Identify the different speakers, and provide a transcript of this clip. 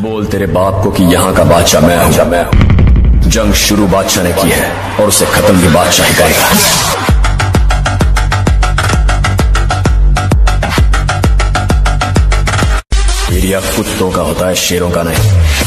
Speaker 1: बोल तेरे बाप को कि यहाँ का बादशाह मैं हूँ। जंग शुरू बादशाह ने की है और उसे खत्म भी बादशाह ही करेगा। एरिया कुत्तों का होता है, शेरों का नहीं।